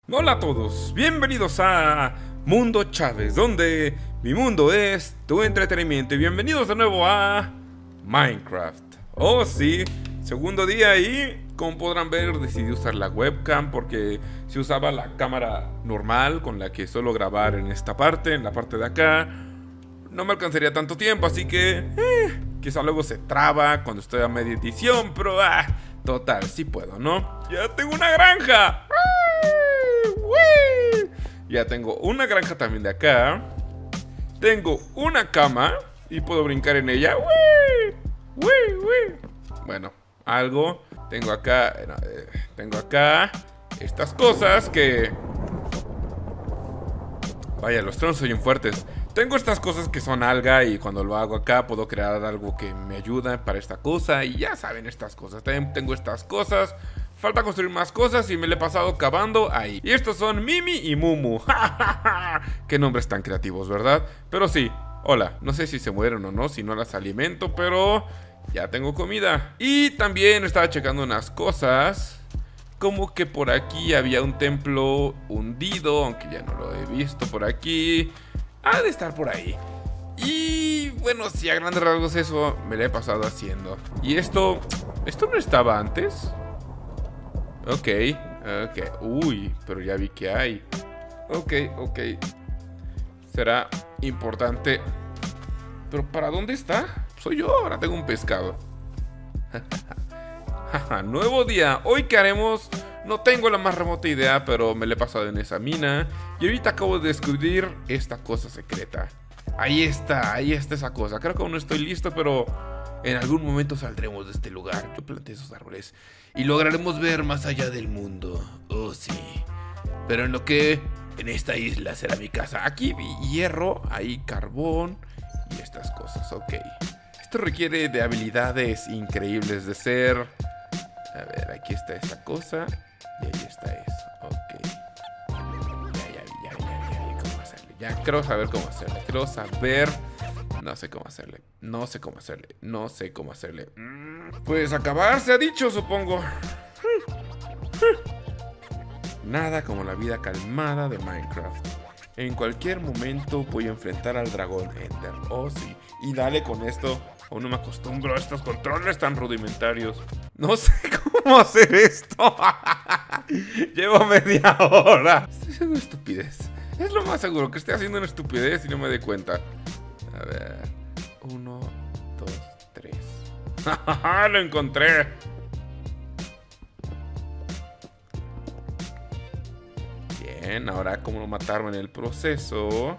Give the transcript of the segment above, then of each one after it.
Hola a todos, bienvenidos a Mundo Chávez, donde mi mundo es tu entretenimiento. Y bienvenidos de nuevo a Minecraft. Oh sí, segundo día y como podrán ver decidí usar la webcam porque si usaba la cámara normal con la que suelo grabar en esta parte, en la parte de acá, no me alcanzaría tanto tiempo, así que quizá luego se traba cuando estoy a media edición, pero total, sí puedo, ¿no? ¡Ya tengo una granja! Ya tengo una granja también de acá. Tengo una cama y puedo brincar en ella. Bueno, algo. Tengo acá estas cosas que... Vaya, los tronos son fuertes. Tengo estas cosas que son alga y cuando lo hago acá puedo crear algo que me ayuda para esta cosa. Y ya saben estas cosas. También tengo estas cosas. Falta construir más cosas y me le he pasado cavando ahí. Y estos son Mimi y Mumu. Qué nombres tan creativos, ¿verdad? Pero sí, hola. No sé si se mueren o no, si no las alimento, pero ya tengo comida. Y también estaba checando unas cosas. Como que por aquí había un templo hundido, aunque ya no lo he visto por aquí. Ha de estar por ahí. Y bueno, si a grandes rasgos eso me lo he pasado haciendo. Y esto no estaba antes. Ok. Uy, pero ya vi que hay. Ok. Será importante. ¿Pero para dónde está? Soy yo, ahora tengo un pescado. Nuevo día. Hoy qué haremos. No tengo la más remota idea, pero me lo he pasado en esa mina. Y ahorita acabo de descubrir esta cosa secreta. Ahí está esa cosa. Creo que aún no estoy listo, pero en algún momento saldremos de este lugar. Yo planté esos árboles y lograremos ver más allá del mundo. Oh, sí. Pero en esta isla será mi casa. Aquí vi hierro, ahí carbón y estas cosas. Ok. Esto requiere de habilidades increíbles de ser. A ver, aquí está esta cosa y ahí está eso. Ok. Ya vi cómo hacerle. Ya quiero saber cómo hacerle. Quiero saber... No sé cómo hacerle. Pues acabar se ha dicho, supongo. Nada como la vida calmada de Minecraft. En cualquier momento voy a enfrentar al dragón Ender. Oh, sí. Y dale con esto. Aún no me acostumbro a estos controles tan rudimentarios. No sé cómo hacer esto. Llevo media hora. Estoy haciendo una estupidez. Es lo más seguro que esté haciendo una estupidez y no me dé cuenta. A ver. 1, 2, 3. ¡Lo encontré! Bien, ahora cómo no matarme en el proceso.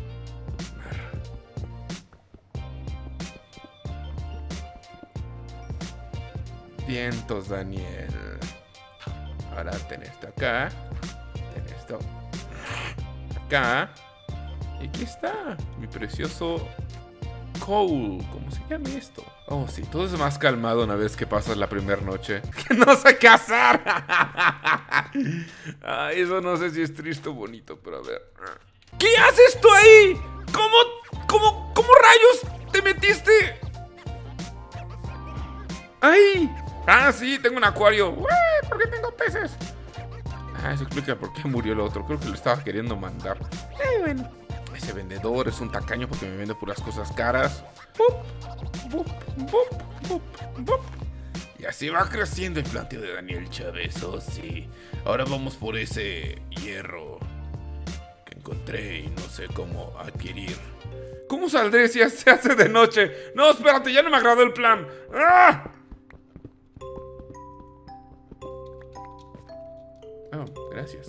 Vientos, Daniel. Ahora ten esto acá. Ten esto acá. Y aquí está mi precioso coal. ¿Cómo se llama esto? Oh, sí, todo es más calmado una vez que pasas la primera noche. ¡Que no sé qué hacer! Eso no sé si es triste o bonito, pero a ver. ¿Qué haces tú ahí? ¿Cómo rayos te metiste? ¡Ay! Sí, tengo un acuario. ¿Por qué tengo peces? Eso explica por qué murió el otro. Creo que lo estaba queriendo mandar. Bueno. Ese vendedor es un tacaño porque me vende puras cosas caras. Y así va creciendo el planteo de Daniel Chávez. Oh, sí. Ahora vamos por ese hierro que encontré y no sé cómo adquirir. ¿Cómo saldré si se hace de noche? No, espérate, ya no me agradó el plan. ¡Ah! Oh, gracias.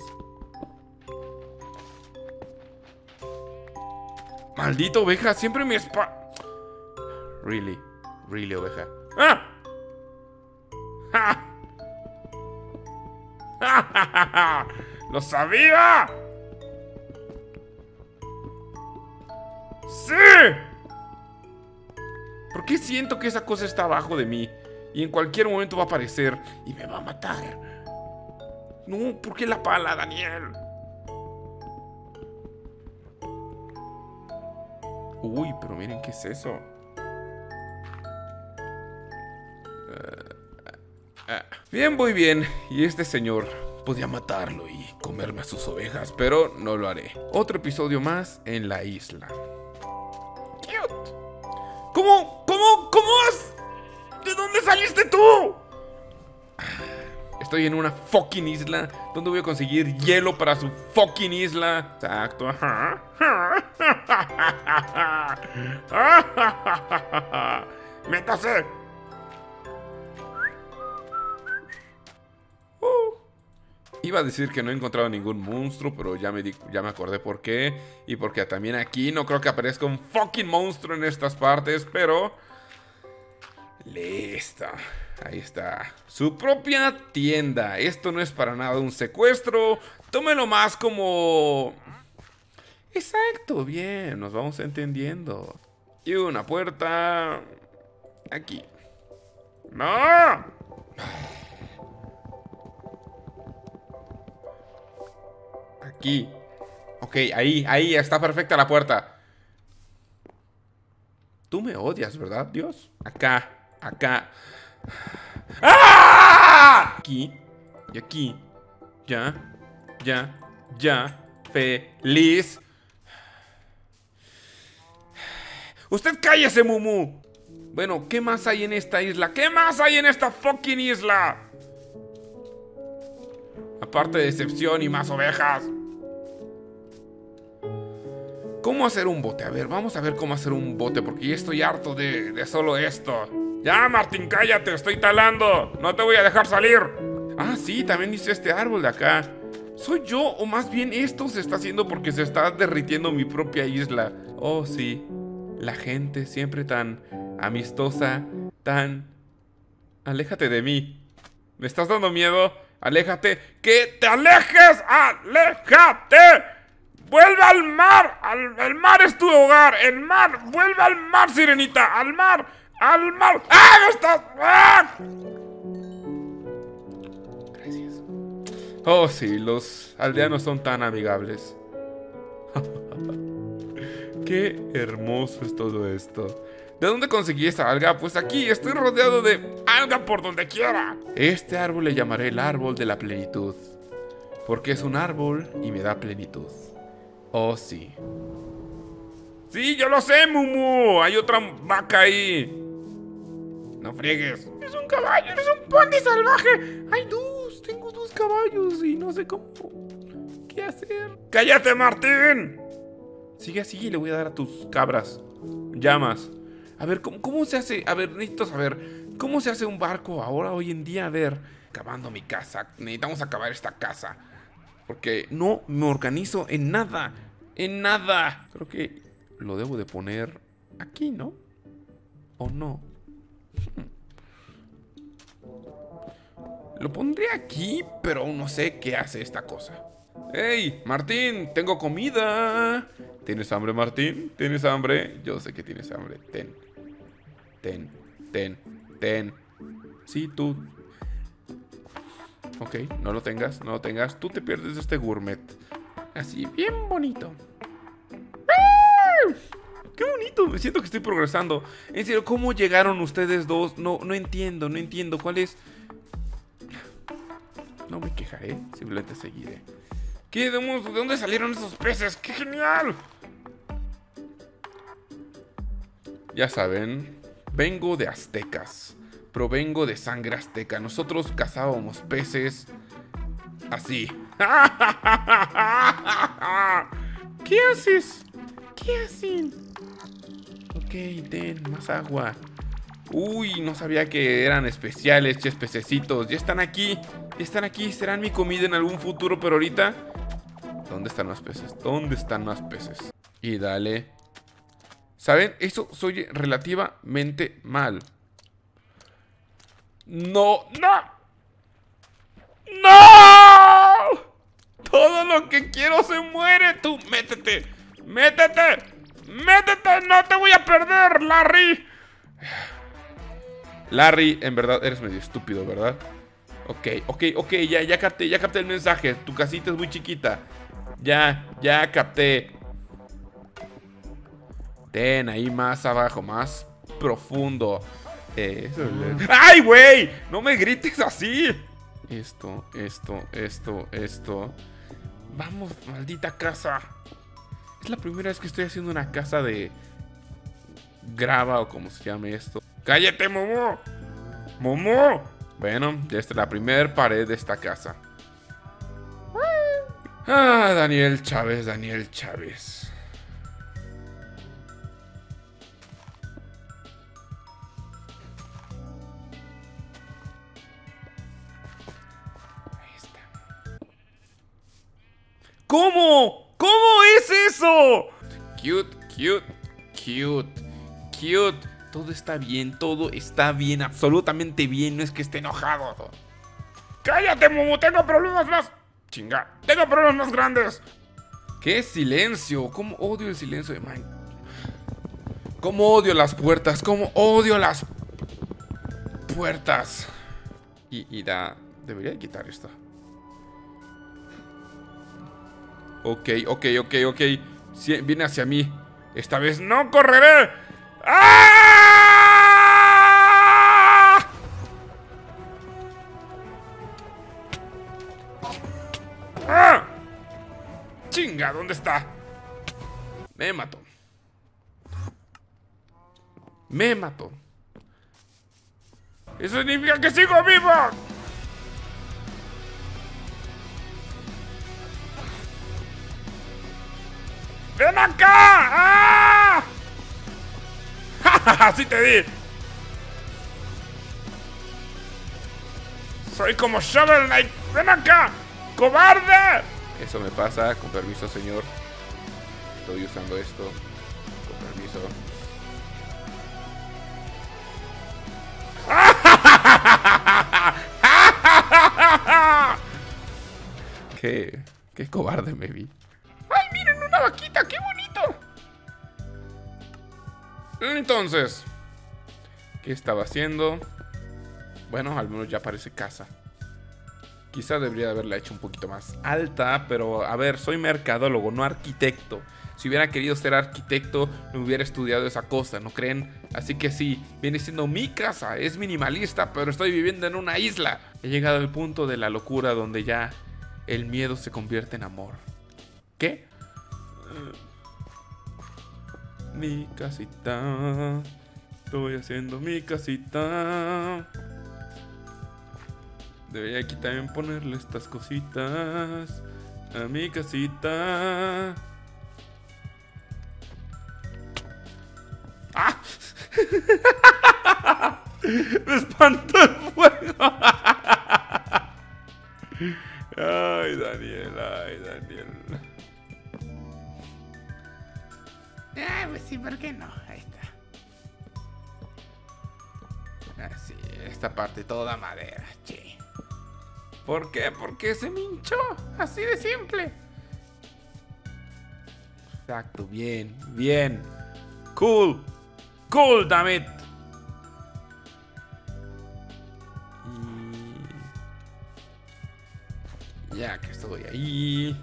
Maldita oveja, siempre mi Really, oveja. ¡Ah! ¡Ja! ¡Lo sabía! ¡Sí! ¿Por qué siento que esa cosa está abajo de mí? Y en cualquier momento va a aparecer y me va a matar. No, ¿por qué la pala, Daniel? Uy, pero miren qué es eso. Bien, voy bien. Y este señor, Podría matarlo y comerme a sus ovejas, pero no lo haré. Otro episodio más en la isla. Cute. ¿Cómo has? ¿De dónde saliste tú? Estoy en una fucking isla. ¿Dónde voy a conseguir hielo para su fucking isla? Exacto. ¡Métase! Iba a decir que no he encontrado ningún monstruo, pero ya me acordé por qué. Y porque también aquí no creo que aparezca un fucking monstruo en estas partes, pero... listo. Ahí está. Su propia tienda. Esto no es para nada un secuestro. Tómelo más como... exacto, bien. Nos vamos entendiendo. Y una puerta... aquí. ¡No! Aquí. Ok, ahí está perfecta la puerta. Tú me odias, ¿verdad, Dios? Acá. ¡Ah! Aquí. Y aquí. Ya. Feliz. Usted cállese, Mumu. Bueno, ¿qué más hay en esta isla? ¿Qué más hay en esta fucking isla? Aparte de decepción y más ovejas. ¿Cómo hacer un bote? A ver, vamos a ver cómo hacer un bote, porque ya estoy harto de solo esto. Ya, Martín, cállate, estoy talando. No te voy a dejar salir. Ah, sí, también hice este árbol de acá. ¿Soy yo? O más bien esto se está haciendo porque se está derritiendo mi propia isla. Oh, sí. La gente siempre tan amistosa, tan... aléjate de mí. ¿Me estás dando miedo? Aléjate. ¡Que te alejes! ¡Aléjate! ¡Vuelve al mar! ¡El mar es tu hogar! ¡El mar! ¡Vuelve al mar, sirenita! ¡Al mar! ¡Al mar! ¡Ah! ¡No estás! ¡Ah! Gracias. Oh, sí, los aldeanos son tan amigables. Qué hermoso es todo esto. ¿De dónde conseguí esa alga? Pues aquí, estoy rodeado de alga por donde quiera. Este árbol le llamaré el árbol de la plenitud, porque es un árbol y me da plenitud. Oh, sí. Sí, yo lo sé, Mumu. Hay otra vaca ahí. No friegues. Es un caballo, eres un pony salvaje. Hay dos, tengo 2 caballos y no sé cómo... ¿qué hacer? ¡Cállate, Martín! Sigue así y le voy a dar a tus cabras llamas. A ver, ¿cómo se hace? A ver, necesito saber ¿cómo se hace un barco ahora, hoy en día? A ver, acabando mi casa. Necesitamos acabar esta casa, porque no me organizo en nada. En nada. Creo que lo debo de poner aquí, ¿no? ¿O no? Lo pondré aquí, pero aún no sé qué hace esta cosa. ¡Hey, Martín! ¡Tengo comida! ¿Tienes hambre, Martín? ¿Tienes hambre? Yo sé que tienes hambre. Ten. Sí, tú. Ok, no lo tengas. Tú te pierdes de este gourmet. Así, bien bonito. ¡Ah! ¡Qué bonito! Me siento que estoy progresando. En serio, ¿cómo llegaron ustedes dos? No entiendo. ¿Cuál es? No me quejaré, simplemente seguiré. ¿Qué? ¿De dónde salieron esos peces? ¡Qué genial! Ya saben, vengo de aztecas. Provengo de sangre azteca. Nosotros cazábamos peces así. ¿Qué haces? ¿Qué hacen? Ok, ten más agua. Uy, no sabía que eran especiales, ches, pececitos. Ya están aquí. Serán mi comida en algún futuro, pero ahorita... ¿dónde están más peces? Y dale. ¿Saben? Eso soy relativamente mal. ¡No! Todo lo que quiero se muere. Tú, métete. No te voy a perder, Larry. Larry, en verdad eres medio estúpido, ¿verdad? Ok, ya capté el mensaje. Tu casita es muy chiquita. Ya capté. Ten ahí más abajo, más profundo. Eso. ¡Ay, güey! No me grites así. Esto. Vamos, maldita casa. Es la primera vez que estoy haciendo una casa de grava o como se llame esto. ¡Cállate, Momo! ¡Momo! Bueno, ya está la primera pared de esta casa. Ah, Daniel Chávez. Ahí está. ¿Cómo? ¿Cómo es eso? Cute. Todo está bien, absolutamente bien. No es que esté enojado. ¡Cállate, Momo! ¡Tengo problemas más! ¡Chinga! ¡Tengo problemas más grandes! ¡Qué silencio! ¿Cómo odio el silencio de Mine? ¿Cómo odio las puertas? ¿Cómo odio las puertas? Debería quitar esto. Ok. Sí, viene hacia mí. Esta vez no correré. ¡Ah! ¡Ah! ¡Chinga! ¿Dónde está? Me mató. Eso significa que sigo vivo. ¡Ven acá! ¡Ah! ¡Así te di! ¡Soy como Shovel Knight! ¡Ven acá! ¡Cobarde! Eso me pasa, con permiso, señor. Estoy usando esto. Con permiso. Qué cobarde me vi. ¡Ay, miren, una vaquita! ¡Qué bonito! Entonces, ¿qué estaba haciendo? Bueno, al menos ya parece casa. Quizá debería haberla hecho un poquito más alta, pero a ver, soy mercadólogo, no arquitecto. Si hubiera querido ser arquitecto, no hubiera estudiado esa cosa, ¿no creen? Así que sí, viene siendo mi casa, es minimalista, pero estoy viviendo en una isla. He llegado al punto de la locura donde ya el miedo se convierte en amor. ¿Qué? Mi casita. Estoy haciendo mi casita. Debería aquí también ponerle estas cositas a mi casita. ¡Ah! Me espantó el fuego. Ay, Daniel. Pues sí, ¿por qué no? Ahí está. Así, esta parte toda madera, che. ¿Por qué? Porque se me hinchó. Así de simple. Exacto, bien. Cool, damn it. Y ya que estoy ahí.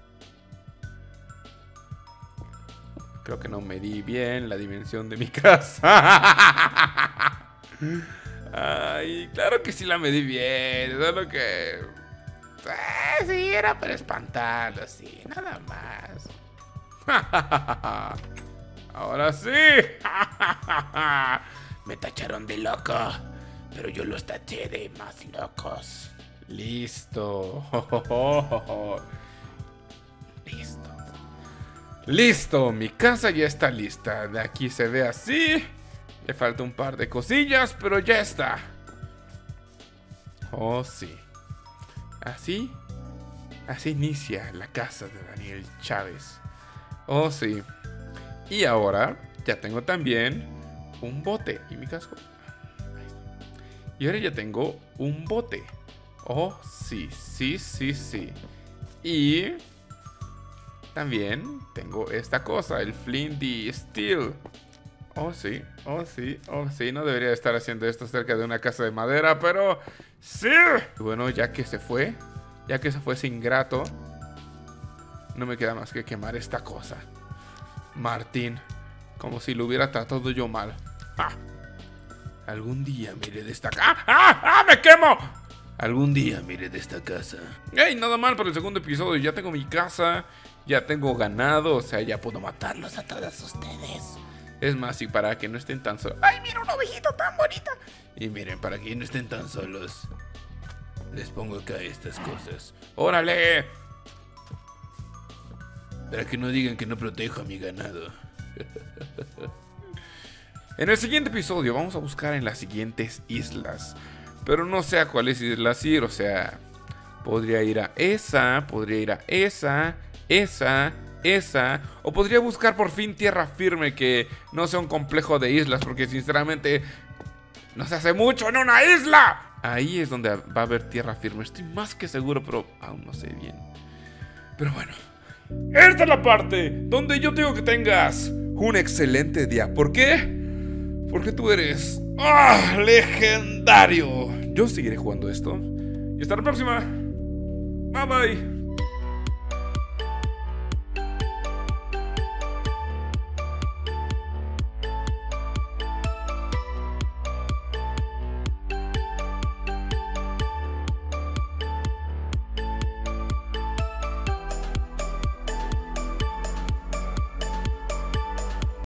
Creo que no medí bien la dimensión de mi casa. Ay, claro que sí la medí bien. Solo que... sí, era para espantarlo, sí, nada más. Ahora sí. Me tacharon de loco, pero yo los taché de más locos. Listo. Listo, mi casa ya está lista. De aquí se ve así. Le falta un par de cosillas, pero ya está. Oh, sí. Así inicia la casa de Daniel Chávez. Oh, sí. Y ahora ya tengo también un bote. ¿Y mi casco? Y ahora ya tengo un bote. Oh, sí. Y también tengo esta cosa, el Flinty Steel. Oh, sí. No debería estar haciendo esto cerca de una casa de madera, pero sí. Bueno, ya que se fue ese ingrato, no me queda más que quemar esta cosa. Martín, como si lo hubiera tratado yo mal. ¡Ah! Algún día me iré de esta casa. ¡Ah! ¡Me quemo! Algún día miré de esta casa. ¡Ey! Nada mal para el segundo episodio. Ya tengo mi casa, ya tengo ganado, o sea, ya puedo matarlos a todos ustedes. Es más, y para que no estén tan solos. ¡Ay, mira una ovejita tan bonita! Y miren, para que no estén tan solos, les pongo acá estas cosas. ¡Órale! Para que no digan que no protejo a mi ganado. En el siguiente episodio vamos a buscar en las siguientes islas. Pero no sé a cuáles islas ir, o sea... Podría ir a esa, podría ir a esa, o podría buscar por fin tierra firme que no sea un complejo de islas, porque sinceramente no se hace mucho en una isla. Ahí es donde va a haber tierra firme, estoy más que seguro, pero aún no sé bien. Pero bueno, esta es la parte donde yo digo que tengas un excelente día. ¿Por qué? Porque tú eres legendario. Yo seguiré jugando esto y hasta la próxima. Bye bye.